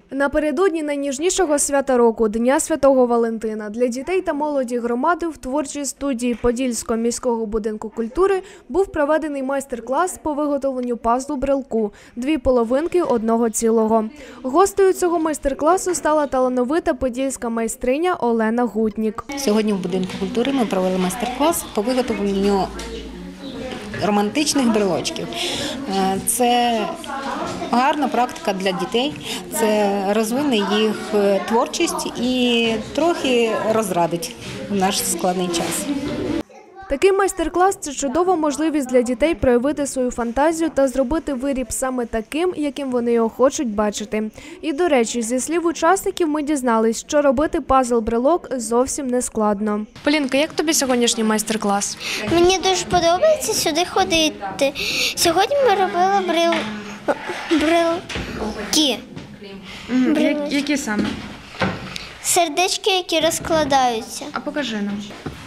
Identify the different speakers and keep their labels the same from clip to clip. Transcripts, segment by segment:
Speaker 1: Напередодні найніжнішого свята року – Дня Святого Валентина для дітей та молоді громади в творчій студії Подільського міського будинку культури був проведений майстер-клас по виготовленню пазлу-брелку – дві половинки одного цілого. Гостею цього майстер-класу стала талановита подільська майстриня Олена Гутнік.
Speaker 2: Сьогодні в будинку культури ми провели майстер-клас по виготовленню романтичних брелочків. Це гарна практика для дітей, це розвине їх творчість і трохи розрадить в наш складний час.
Speaker 1: Такий майстер-клас – це чудова можливість для дітей проявити свою фантазію та зробити виріб саме таким, яким вони його хочуть бачити. І, до речі, зі слів учасників ми дізнались, що робити пазл-брелок зовсім не складно. Полінка, як тобі сьогоднішній майстер-клас?
Speaker 3: Мені дуже подобається сюди ходити. Сьогодні ми робили брелки.
Speaker 1: Які саме?
Speaker 3: Сердечки, які розкладаються.
Speaker 1: А покажи нам.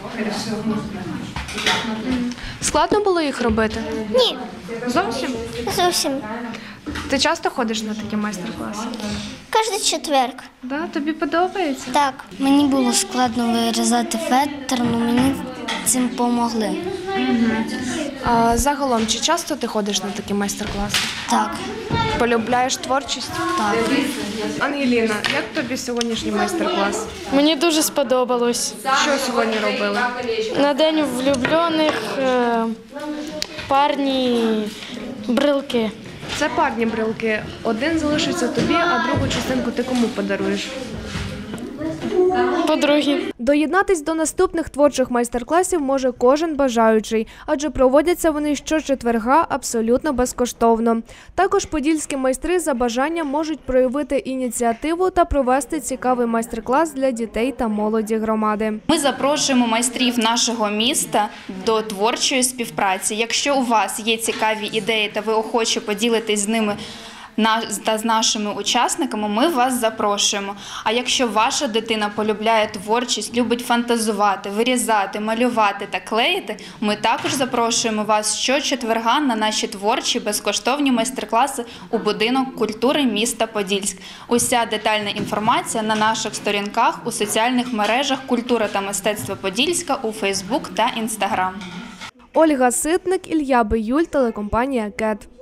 Speaker 1: Складно було їх робити?
Speaker 3: Ні.
Speaker 1: Зовсім?
Speaker 3: Зовсім.
Speaker 1: Ти часто ходиш на такі майстер-класи?
Speaker 3: Кожен четверг.
Speaker 1: Да, тобі подобається?
Speaker 3: Так.
Speaker 4: Мені було складно вирізати фетр, але мені цим допомогли.
Speaker 1: А загалом, чи часто ти ходиш на такі майстер-класи?
Speaker 4: Так.
Speaker 1: Полюбляєш творчість?
Speaker 4: Так.
Speaker 1: Ангеліна, як тобі сьогоднішній майстер-клас?
Speaker 5: Мені дуже сподобалось.
Speaker 1: Що сьогодні робили?
Speaker 5: На День влюблених парні брелки.
Speaker 1: Це парні брелки. Один залишиться тобі, а другу частинку ти кому подаруєш?
Speaker 5: Подруги.
Speaker 1: Доєднатись до наступних творчих майстер-класів може кожен бажаючий, адже проводяться вони щочетверга абсолютно безкоштовно. Також подільські майстри за бажанням можуть проявити ініціативу та провести цікавий майстер-клас для дітей та молоді громади.
Speaker 6: Ми запрошуємо майстрів нашого міста до творчої співпраці. Якщо у вас є цікаві ідеї та ви охоче поділитесь з ними та з нашими учасниками, ми вас запрошуємо. А якщо ваша дитина полюбляє творчість, любить фантазувати, вирізати, малювати та клеїти, ми також запрошуємо вас щочетверга на наші творчі безкоштовні майстер-класи у будинок культури міста Подільськ. Уся детальна інформація на наших сторінках у соціальних мережах «Культура та мистецтво Подільська» у Фейсбук та Інстаграм.
Speaker 1: Ольга Ситник, Ілля Биюль, телекомпанія «КЕТ».